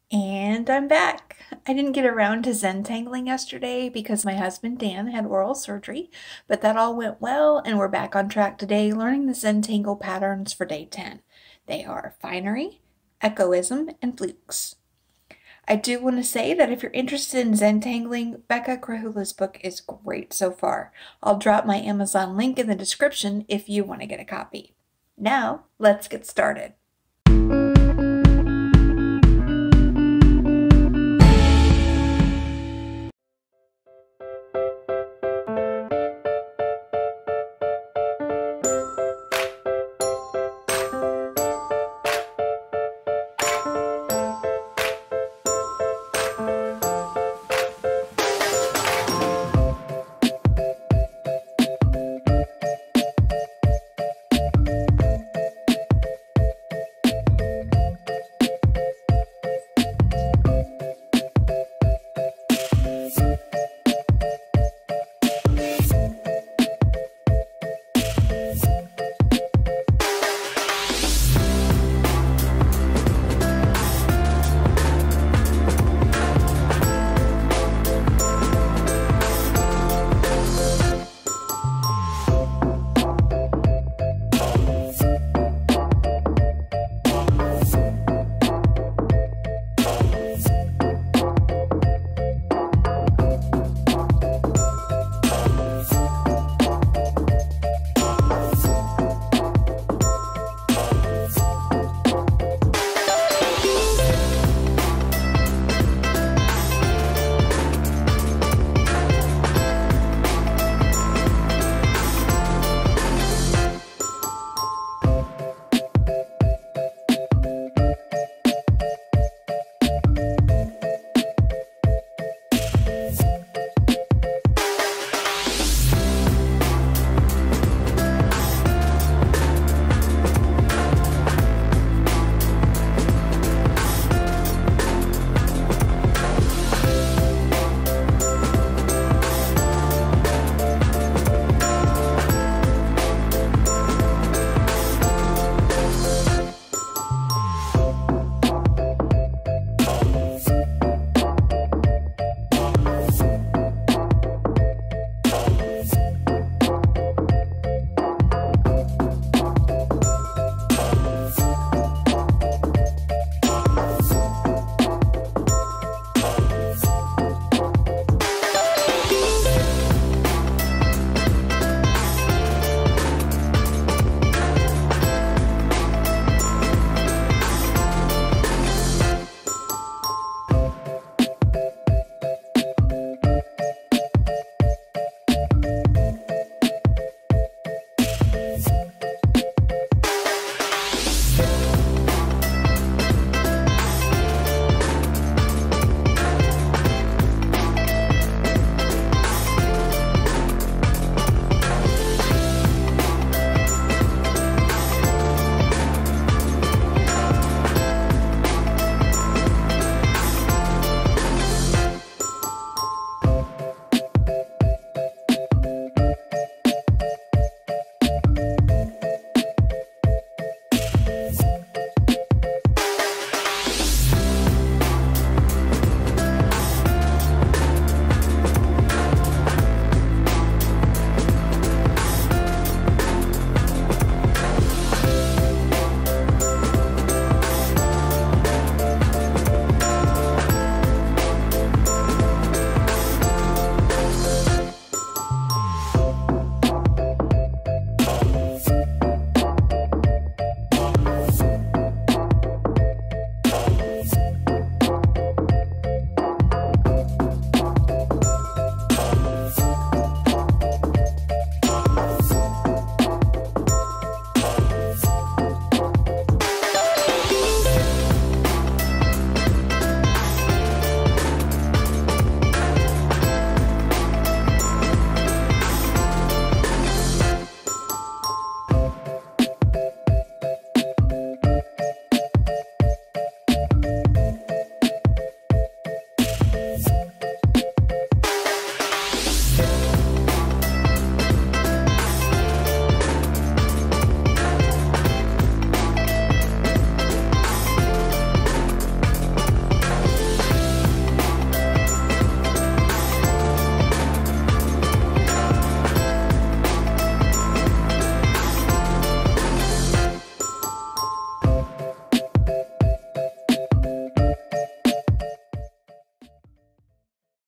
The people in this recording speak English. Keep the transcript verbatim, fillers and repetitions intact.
And I'm back. I didn't get around to Zentangling yesterday because my husband Dan had oral surgery, but that all went well and we're back on track today learning the Zentangle patterns for day ten. They are Finery, Echoism, and Flukes. I do want to say that if you're interested in Zentangling, Becca Krahula's book is great so far. I'll drop my Amazon link in the description if you want to get a copy. Now, let's get started.